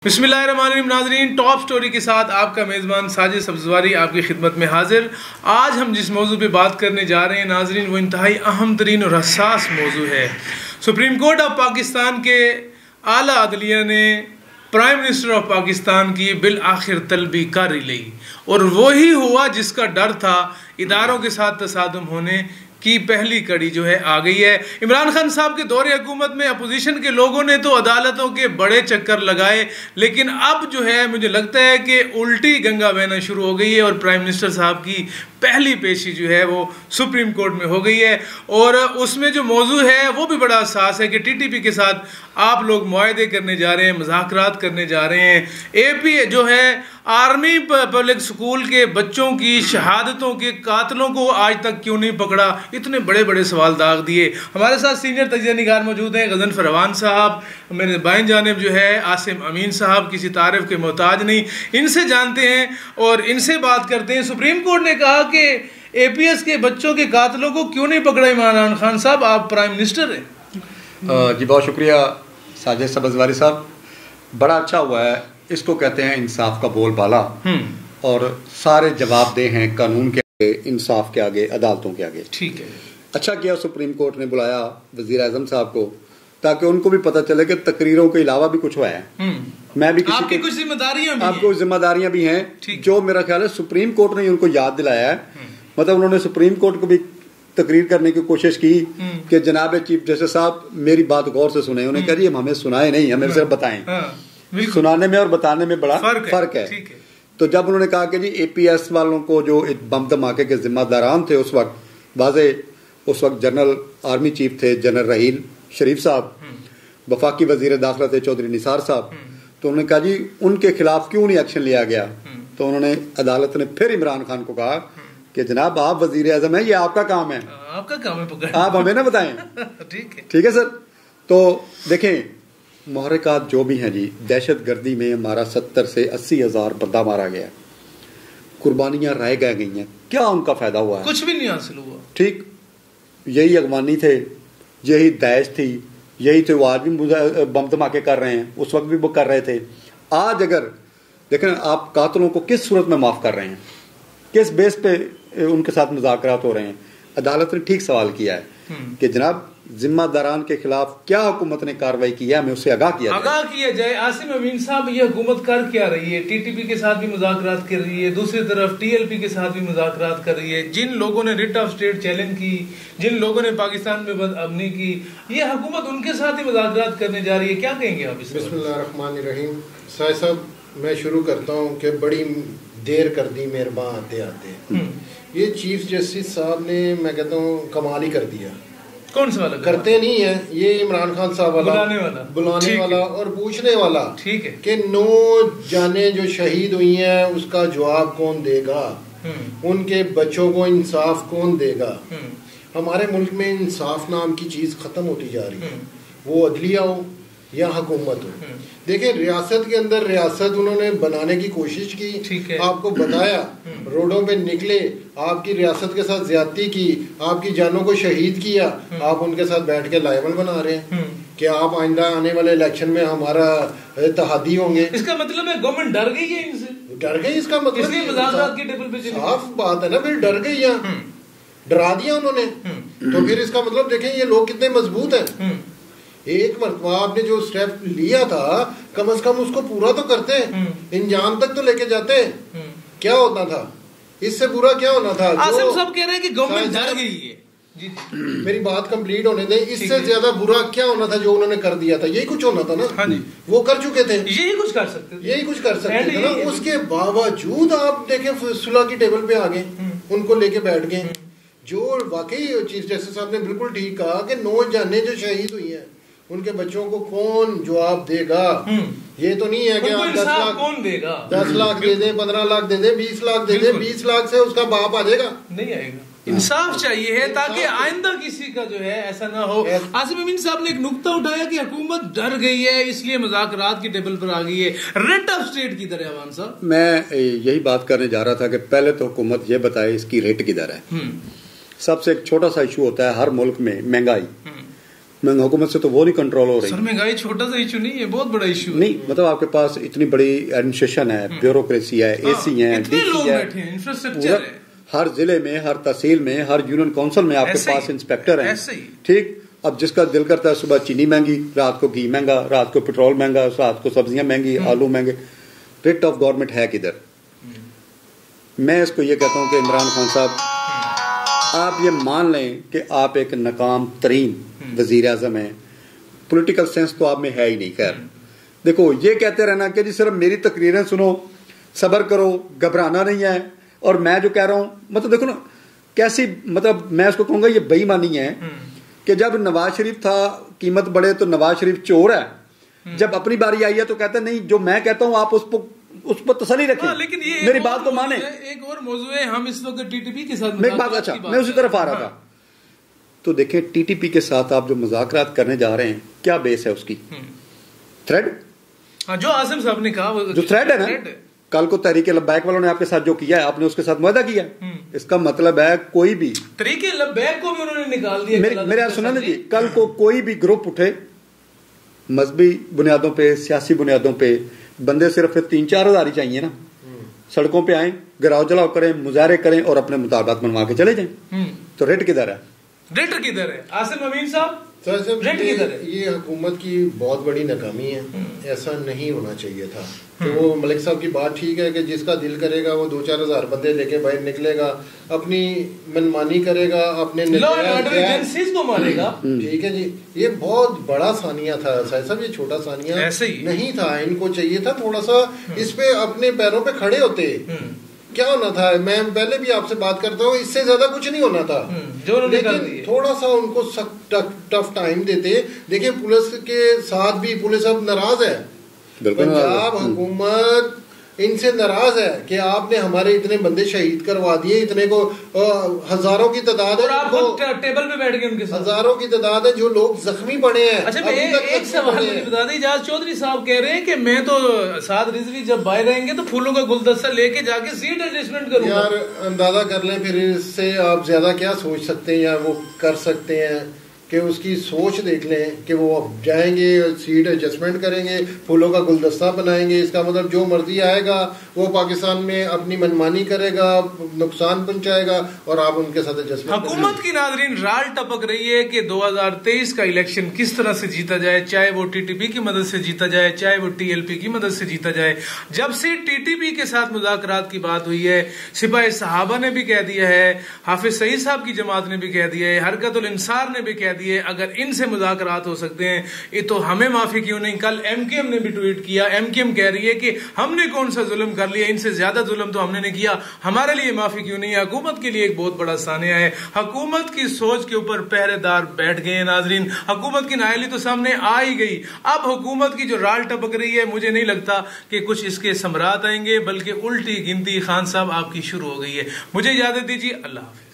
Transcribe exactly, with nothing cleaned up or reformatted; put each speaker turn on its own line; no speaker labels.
बिस्मिल्लाहिर्रहमानिर्रहीम नाज़रीन, top story के साथ आपका मेज़बान साजिद सब्ज़वारी आपकी खिदमत में हाजिर। आज हम जिस मौजू पे बात करने जा रहे हैं नाज़रीन, वो इंतहाई अहम तरीन और हसास मौजू है। सुप्रीम कोर्ट ऑफ पाकिस्तान के आला अदलिया ने प्राइम मिनिस्टर ऑफ पाकिस्तान की बिल आखिर तलबी कर ली और वही हुआ जिसका डर था। इदारों के साथ तसादुम होने की पहली कड़ी जो है आ गई है। इमरान खान साहब के दौरे हुकूमत में अपोजिशन के लोगों ने तो अदालतों के बड़े चक्कर लगाए, लेकिन अब जो है मुझे लगता है कि उल्टी गंगा बहना शुरू हो गई है और प्राइम मिनिस्टर साहब की पहली पेशी जो है वो सुप्रीम कोर्ट में हो गई है। और उसमें जो मौजू है वो भी बड़ा हसास है कि टी टी पी के साथ आप लोग मुआहदे करने जा रहे हैं, मुज़ाकरात करने जा रहे हैं। ए पी जो है आर्मी पब्लिक स्कूल के बच्चों की शहादतों के कातलों को आज तक क्यों नहीं पकड़ा, इतने बड़े बड़े सवाल दाग दिए। हमारे साथ सीनियर तजिया निगार मौजूद हैं, गज़नफ़र रवान साहब, मेरे बाएं जानिब जो है आसिम अमीन साहब, किसी तारीफ़ के मोहताज नहीं, इनसे जानते हैं और इनसे बात करते हैं। सुप्रीम कोर्ट ने कहा कि ए पी एस के बच्चों के कातलों को क्यों नहीं पकड़ा इमरान खान साहब, आप प्राइम मिनिस्टर हैं।
जी बहुत शुक्रिया साजिद सब्ज़वारी साहब, बड़ा अच्छा हुआ है। इसको कहते हैं इंसाफ का बोलबाला और सारे जवाबदेह हैं कानून के आगे, इंसाफ के आगे, अदालतों के आगे। ठीक है, अच्छा किया सुप्रीम कोर्ट ने बुलाया वज़ीर आज़म साहब को, ताकि उनको भी पता चले कि तकरीरों के अलावा भी कुछ हुआ है। मैं भी किसी
आपकी कुछ जिम्मेदारियां भी
आपको जिम्मेदारियां भी हैं, जो मेरा ख्याल है सुप्रीम कोर्ट ने उनको याद दिलाया है। मतलब उन्होंने सुप्रीम कोर्ट को भी तकरीर करने की कोशिश की कि जनाब चीफ जस्टिस साहब मेरी बात गौर से सुने। उन्हें कह रही हमें सुनाए नहीं, हमें सिर्फ बताएं। सुनाने में और बताने में बड़ा फर्क, फर्क है, है। तो जब उन्होंने कहा कि जी ए पी एस वालों को जो बम धमाके के जिम्मेदारान थे उस वक्त वाजे उस वक्त जनरल आर्मी चीफ थे जनरल रहील शरीफ साहब, वफाकी वजीर दाखिला थे चौधरी निसार साहब, तो उन्होंने कहा जी उनके खिलाफ क्यों नहीं एक्शन लिया गया। तो उन्होंने अदालत ने फिर इमरान खान को कहा कि जनाब आप वजीर आजम है, ये आपका काम है,
आपका काम है पकड़,
आप हमें ना बताएं।
ठीक है
ठीक है सर। तो देखें मुहर्रिकात जो भी हैं जी, दहशत गर्दी में हमारा सत्तर से अस्सी हजार बंदा मारा गया, कुर्बानियां रह गए गई हैं, क्या उनका फायदा हुआ है?
कुछ भी नहीं हासिल हुआ।
ठीक, यही अगवानी थे, यही दाइश थी, यही थे, वो आज भी बम धमाके कर रहे हैं, उस वक्त भी वो कर रहे थे। आज अगर देखें आप कातलों को किस सूरत में माफ कर रहे हैं, किस बेस पे उनके साथ मुज़ाकरात हो रहे हैं। अदालत ने ठीक सवाल किया है कि जनाब जिम्मेदारान के खिलाफ क्या हुकूमत ने कार्रवाई की है, हमें उससे आगाह किया
आगाह किया जाए। आसिम अमीन साहब, ये हुकूमत कर क्या रही है? टी टी पी के साथ भी मुज़ाकरात कर रही है, दूसरी तरफ टी एल पी के साथ भी मुज़ाकरात कर रही है। जिन लोगों ने रिट ऑफ स्टेट चैलेंज की, जिन लोगों ने पाकिस्तान में बदअमनी की, ये हुकूमत उनके साथ ही मुज़ाकरात करने जा रही है। क्या कहेंगे आप इस?
बिस्मिल्लाहिर्रहमानिर्रहीम। साहिब साहब मैं शुरू करता हूँ कि बड़ी देर कर दी मेहरबान आते आते। ये चीफ जस्टिस साहब ने मैं कहता हूँ कमाल ही कर दिया।
कौन सा वाला
करते नहीं है ये इमरान खान साहब वाला,
बुलाने वाला
बुलाने वाला और पूछने वाला। ठीक है कि नौ जाने जो शहीद हुई हैं उसका जवाब कौन देगा, उनके बच्चों को इंसाफ कौन देगा। हमारे मुल्क में इंसाफ नाम की चीज खत्म होती जा रही है, वो अदलिया हो या हुकूमत हो। देखिए रियासत के अंदर रियासत उन्होंने बनाने की कोशिश की, आपको बताया, रोडों पे निकले, आपकी रियासत के साथ ज्यादती की, आपकी जानों को शहीद किया, आप उनके साथ बैठ के लायबल बना रहे हैं कि आप आइंदा आने वाले इलेक्शन में हमारा इत्तेहादी होंगे।
इसका मतलब है गवर्नमेंट डर गई है इनसे,
डर गई। इसका मतलब
इसलिए मुज़ाकरात की टेबल पे
साफ बात है ना, फिर डर गई है, डरा दिया उन्होंने। तो फिर इसका मतलब देखें ये लोग कितने मजबूत हैं। एक मरतबा आपने जो स्टेप लिया था कम से कम उसको पूरा तो करते, इंजाम तक तो लेके जाते। क्या होता था, इससे बुरा क्या होना था?
आसिम साहब कह रहे हैं कि गवर्नमेंट डर गई है। जी
मेरी बात कंप्लीट होने दें। इससे ज्यादा बुरा क्या होना था जो उन्होंने कर दिया था? यही कुछ होना था ना। हाँ जी, वो कर चुके थे,
यही कुछ कर सकते थे,
यही कुछ कर सकते थे ना। उसके बावजूद आप देखें सुलह की टेबल पे आ गए, उनको लेके बैठ गए। जो वाकई चीफ जस्टिस साहब ने बिल्कुल ठीक कहा कि नौ जाने जो शहीद हुई है उनके बच्चों को कौन जवाब देगा। ये तो नहीं है कि आप दस लाख
कौन देगा,
दस लाख दे दे, पंद्रह लाख दे दे, बीस लाख दे दे, बीस लाख से उसका बाप आ जाएगा?
नहीं आएगा। इंसाफ चाहिए है ताकि आइंदा किसी का जो है ऐसा ना हो। आसिम अमीन साहब ने एक नुक्ता उठाया कि हुकूमत डर गई है इसलिए मुज़ाकरात की टेबल पर आ गई है, रिट ऑफ स्टेट की तरह। अवान साहब
मैं यही बात करने जा रहा था कि पहले तो हुकूमत ये बताए इसकी रेट किधर है। सबसे एक छोटा सा इशू होता है हर मुल्क में, महंगाई। महंगा हुकूमत से तो वो नहीं कंट्रोल हो रही।
सर महंगाई छोटा सा इशू नहीं है, बहुत बड़ा इशू
नहीं, मतलब आपके पास इतनी बड़ी एडमिनिस्ट्रेशन है, ब्यूरोक्रेसी है, एसी है, डीसी है,
इंफ्रास्ट्रक्चर है,
हर जिले में, हर तहसील में, हर यूनियन काउंसिल में आपके पास इंस्पेक्टर है। ठीक, अब जिसका दिल करता है सुबह चीनी महंगी, रात को घी महंगा, रात को पेट्रोल महंगा, रात को सब्जियां महंगी, आलू महंगे, रेट ऑफ गवर्नमेंट है किधर? मैं इसको ये कहता हूं कि इमरान खान साहब, आप ये मान लें कि आप एक नाकाम तरीन वजीर आजम है, पोलिटिकल सेंस तो आप में है ही नहीं। खैर देखो, ये कहते रहना कि जी सिर्फ मेरी तकरीरें सुनो, सब्र करो, घबराना नहीं है, और मैं जो कह रहा हूं, मतलब देखो ना कैसी, मतलब मैं इसको कहूंगा ये बेईमानी है कि जब नवाज शरीफ था कीमत बढ़े तो नवाज शरीफ चोर है, जब अपनी बारी आई है तो कहते नहीं जो मैं कहता हूं आप उस पर उस पर तसल्ली रखें।
हाँ, लेकिन ये
मेरी बात को माने।
एक और मौजू है, हम इस वक्त टीटीपी के साथ
मैं बात अच्छा मैं उसी तरफ आ रहा था। तो देखें टीटीपी के साथ आप जो मुज़ाकरात करने जा रहे हैं, क्या बेस है उसकी? थ्रेड,
हाँ, जो आसिम साहब ने कहा
जो थ्रेड है ना, कल को तहरीके लब्बैक वालों ने आपके साथ जो किया है, आपने उसके साथ मुआहदा किया। इसका मतलब है कोई भी
तहरीके लब्बैक को भी उन्होंने निकाल दिया।
मेरे मेरे सुना ना जी, कल को कोई भी ग्रुप उठे मजहबी बुनियादों पे, सियासी बुनियादों पे, बंदे सिर्फ तीन चार हजार ही चाहिए ना, सड़कों पे आए, गिराव जलाव करें, मुजाहरे करें और अपने मुताबिक मनवा के चले जाएं। तो रेट किधर है?
रेट किधर है? आसिम अमीन साहब,
रेट किधर है? ये हुकूमत की बहुत बड़ी नाकामी है, ऐसा नहीं होना चाहिए था। तो वो मलिक साहब की बात ठीक है कि जिसका दिल करेगा वो दो चार हजार बंदे लेके बाहर निकलेगा, अपनी मनमानी करेगा, अपने
को मारेगा।
ठीक है जी, ये बहुत बड़ा सानिया था साहब, ये छोटा सानिया नहीं था। इनको चाहिए था थोड़ा सा इस पे अपने पैरों पे खड़े होते। क्या होना था, मैं पहले भी आपसे बात करता हूँ, इससे ज्यादा कुछ नहीं होना था, जो लेकिन थोड़ा सा उनको टफ टाइम देते। देखिए पुलिस के साथ भी पुलिस अब नाराज है, पंजाब हुकूमत इनसे नाराज है कि आपने हमारे इतने बंदे शहीद करवा दिए, इतने को हजारों की तादाद है,
आप टेबल पे बैठ गए उनके साथ,
हजारों की तादाद है जो लोग जख्मी पड़े हैं।
अच्छा, एक सवाल बता दें, इजाज चौधरी साहब कह रहे हैं कि मैं तो साद रिजवी जब बाहर रहेंगे तो फूलों का गुलदस्ता लेके जाके सीट एडजस्टमेंट करूंगा।
यार अंदाजा कर लें, फिर इससे आप ज्यादा क्या सोच सकते हैं या वो कर सकते हैं कि उसकी सोच देख लें कि वो अब जाएंगे, सीट एडजस्टमेंट करेंगे, फूलों का गुलदस्ता बनाएंगे। इसका मतलब जो मर्जी आएगा वो पाकिस्तान में अपनी मनमानी करेगा, नुकसान पहुंचाएगा और आप उनके साथ एडजस्टमेंट।
हुकूमत की नाज़रीन राल टपक रही है कि दो हज़ार तेईस का इलेक्शन किस तरह से जीता जाए, चाहे वो टीटीपी की मदद से जीता जाए, चाहे वो टीएलपी की मदद से जीता जाए। जब से टीटीपी के साथ मुज़ाकरात की बात हुई है, सिपाही सहाबा ने भी कह दिया है, हाफिज सईद साहब की जमात ने भी कह दिया है, हरकतुल इंसार ने भी कह दिया, अगर इनसे मुज़ाकरात हो सकते हैं ये तो हमें माफी क्यों नहीं। कल एमकेएम ने भी ट्वीट किया, एमकेएम कह रही है कि हमने कौन सा जुल्म कर लिया, इनसे ज्यादा जुल्म तो हमने नहीं किया, हमारे लिए माफी क्यों नहीं। हुकूमत के लिए एक बहुत बड़ा सानिया है, हुकूमत की सोच के ऊपर पहरेदार बैठ गए नाजरीन, हुकूमत की नाअहली तो सामने आ ही गई। अब हुकूमत की जो राल टपक रही है, मुझे नहीं लगता कि कुछ इसके समरात आएंगे, बल्कि उल्टी गिनती खान साहब आपकी शुरू हो गई है। मुझे इजाजत दीजिए, अल्लाह हाफिज।